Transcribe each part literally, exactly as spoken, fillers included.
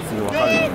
すぐ分かるよ。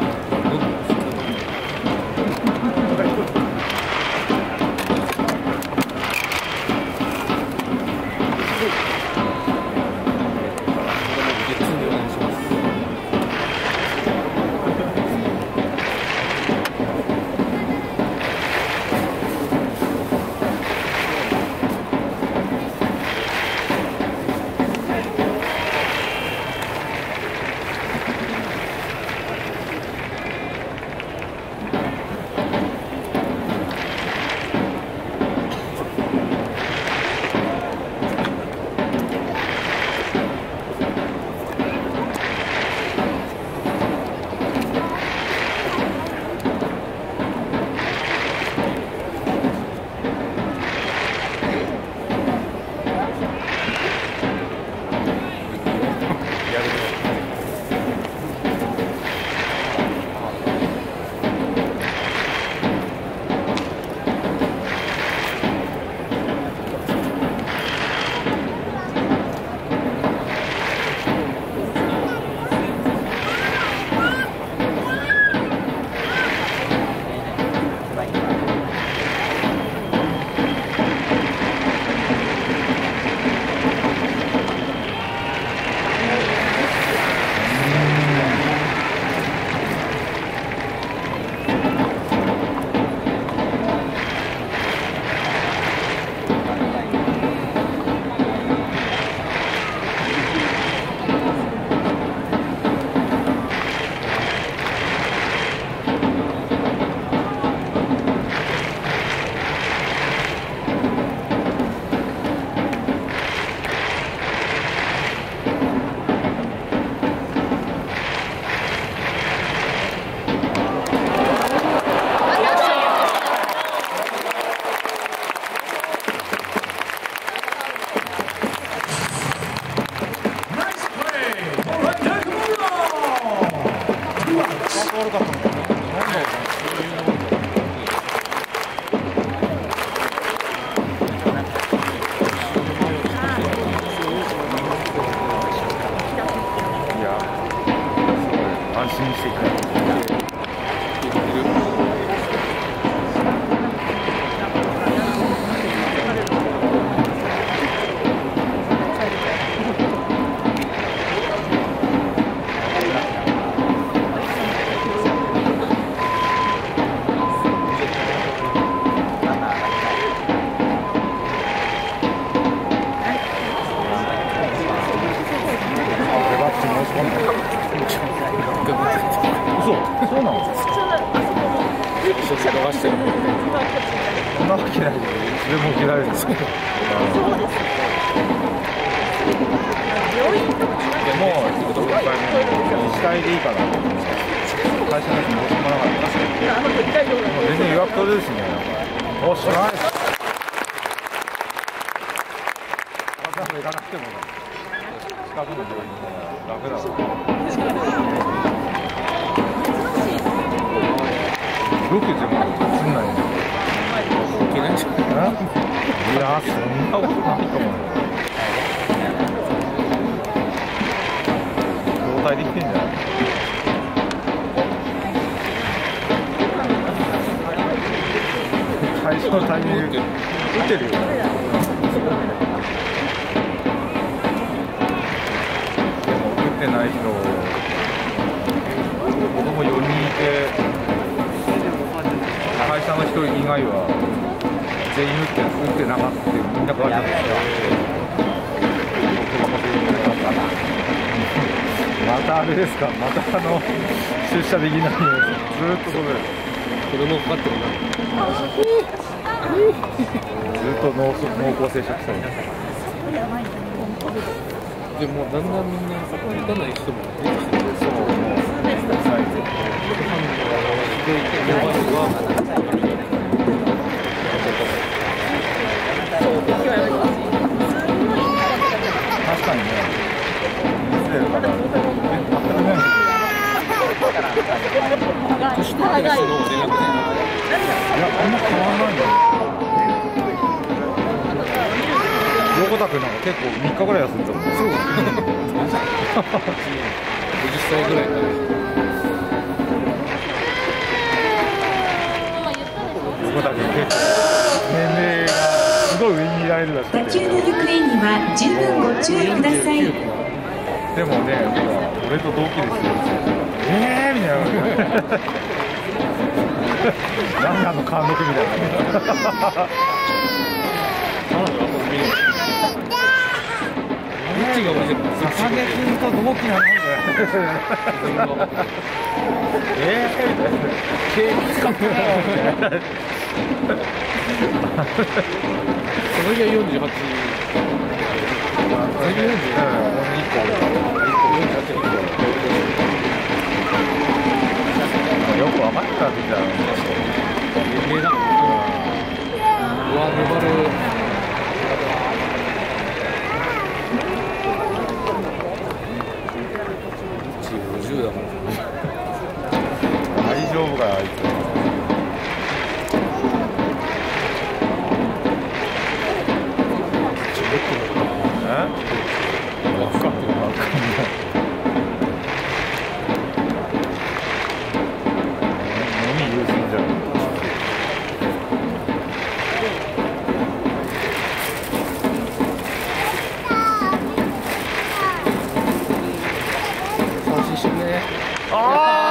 横田君なんか結構みっかぐらい休んでたもん。そう。ごじゅっさいぐらいから。 子だけ結構年齢がすごい上にいられるらしくて。 打球の行方には十分ご注意ください。 でもね、ほら、俺と同期ですよ。えーみたいな。なんかの貫禄みたいな。ささげ君と同期なの？えーみたいな。ケーキ使ってないみたいな。その日はよんじゅうはち。よく分かったみたいな。有名だもん。うわ、粘る。ごじゅうだから。大丈夫かよ、あいつ。わかんないわかんない。何優先じゃん。三振してくね。ああ。